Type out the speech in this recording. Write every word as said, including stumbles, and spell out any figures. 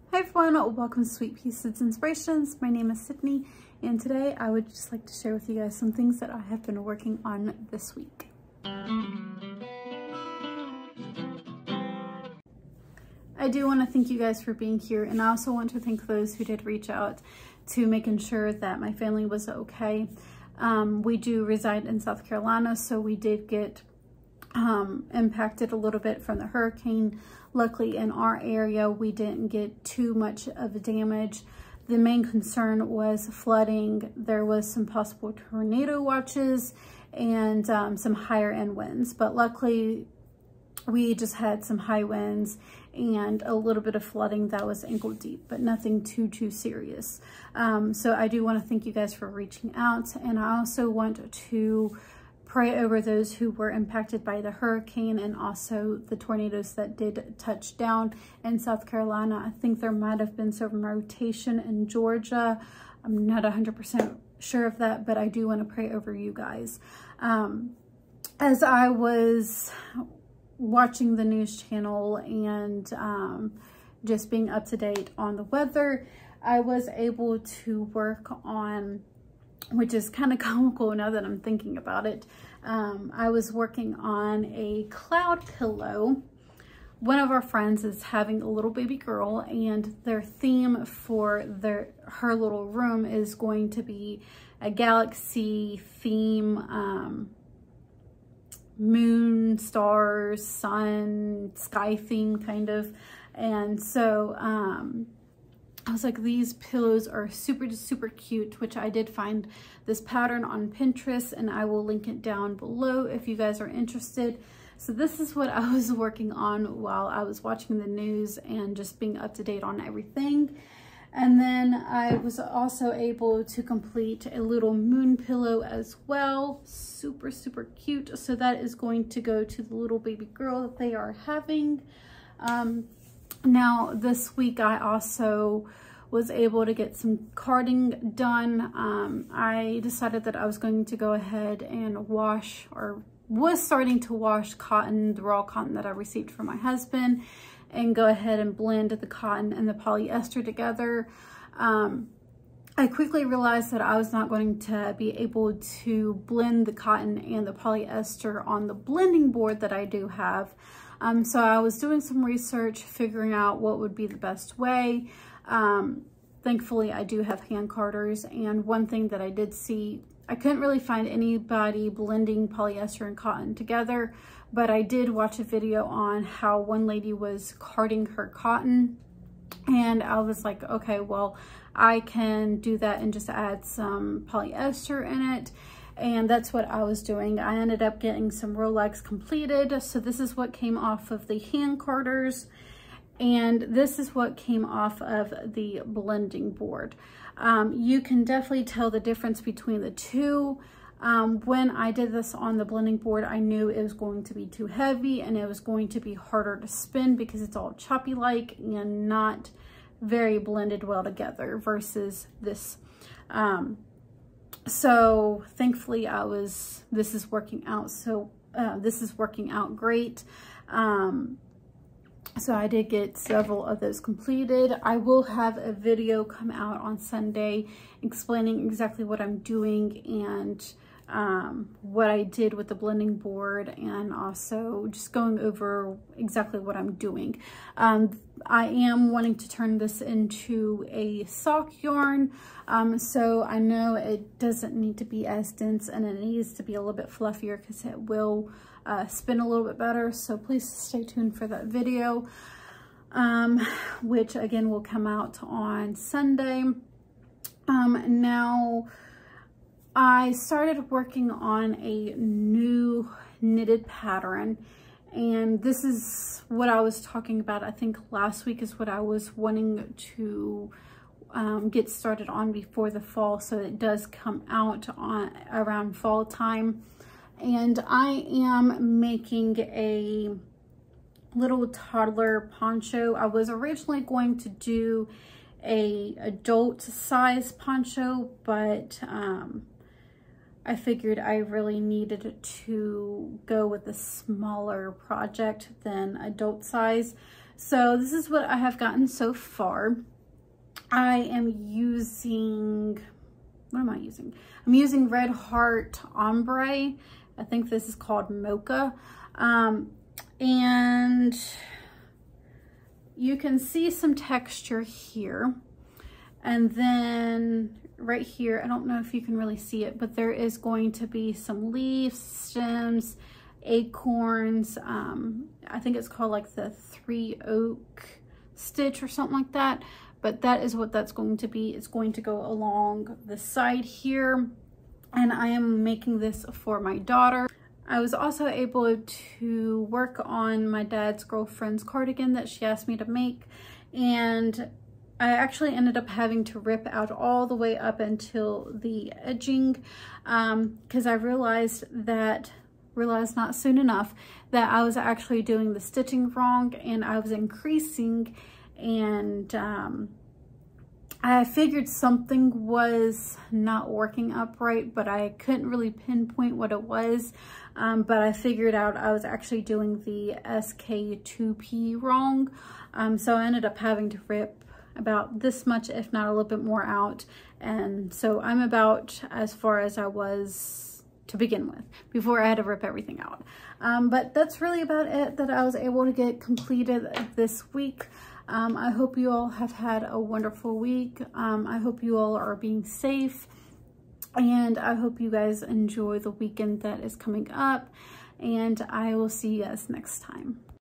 Hi everyone, welcome to Sweet Pea Seeds Inspirations. My name is Sydney, and today I would just like to share with you guys some things that I have been working on this week. I do want to thank you guys for being here, and I also want to thank those who did reach out to making sure that my family was okay. Um, we do reside in South Carolina, so we did get um, impacted a little bit from the hurricane. Luckily in our area, we didn't get too much of the damage. The main concern was flooding. There was some possible tornado watches and um, some higher end winds, but luckily we just had some high winds and a little bit of flooding that was ankle deep, but nothing too, too serious. Um, so I do want to thank you guys for reaching out. And I also want to pray over those who were impacted by the hurricane and also the tornadoes that did touch down in South Carolina. I think there might have been some rotation in Georgia. I'm not one hundred percent sure of that, but I do want to pray over you guys. Um, as I was watching the news channel and um, just being up to date on the weather, I was able to work on, which is kind of comical now that I'm thinking about it. Um, I was working on a cloud pillow. One of our friends is having a little baby girl, and their theme for their her little room is going to be a galaxy theme, um, moon, stars, sun, sky theme kind of. And so um, I was like, these pillows are super, super cute, which I did find this pattern on Pinterest, and I will link it down below if you guys are interested. So this is what I was working on while I was watching the news and just being up to date on everything. And then I was also able to complete a little moon pillow as well. Super, super cute. So that is going to go to the little baby girl that they are having. Um, Now, this week I also was able to get some carding done. Um, I decided that I was going to go ahead and wash, or was starting to wash cotton, the raw cotton that I received from my husband, and go ahead and blend the cotton and the polyester together. Um, I quickly realized that I was not going to be able to blend the cotton and the polyester on the blending board that I do have. Um, so I was doing some research, figuring out what would be the best way. Um, thankfully, I do have hand carders, and one thing that I did see, I couldn't really find anybody blending polyester and cotton together, but I did watch a video on how one lady was carding her cotton, and I was like, okay, well, I can do that and just add some polyester in it. And that's what I was doing. I ended up getting some Rolex completed. So this is what came off of the hand carders, and this is what came off of the blending board. Um, you can definitely tell the difference between the two. Um, when I did this on the blending board, I knew it was going to be too heavy and it was going to be harder to spin because it's all choppy-like and not very blended well together versus this. Um, So thankfully I was, this is working out. So uh, this is working out great. Um, so I did get several of those completed. I will have a video come out on Sunday explaining exactly what I'm doing and um, what I did with the blending board, and also just going over exactly what I'm doing. Um, I am wanting to turn this into a sock yarn. Um, so I know it doesn't need to be as dense, and it needs to be a little bit fluffier because it will uh, spin a little bit better. So please stay tuned for that video, um, which again will come out on Sunday. Um, now, I started working on a new knitted pattern, and this is what I was talking about. I think last week is what I was wanting to um, get started on before the fall, so it does come out on around fall time. And I am making a little toddler poncho. I was originally going to do a adult size poncho, but um, I figured I really needed to go with a smaller project than adult size. So this is what I have gotten so far. I am using, what am I using? I'm using Red Heart Ombre. I think this is called Mocha. Um, and you can see some texture here. And then right here, I don't know if you can really see it, but there is going to be some leaves, stems, acorns. Um, I think it's called like the three oak stitch or something like that. But that is what that's going to be. It's going to go along the side here. And I am making this for my daughter. I was also able to work on my dad's girlfriend's cardigan that she asked me to make. And I actually ended up having to rip out all the way up until the edging um, because I realized that, realized not soon enough, that I was actually doing the stitching wrong and I was increasing, and um, I figured something was not working upright, but I couldn't really pinpoint what it was. Um, but I figured out I was actually doing the S K two P wrong. Um, so I ended up having to rip about this much, if not a little bit more out. And so I'm about as far as I was to begin with before I had to rip everything out. Um, but that's really about it that I was able to get completed this week. Um, I hope you all have had a wonderful week. Um, I hope you all are being safe, and I hope you guys enjoy the weekend that is coming up, and I will see you guys next time.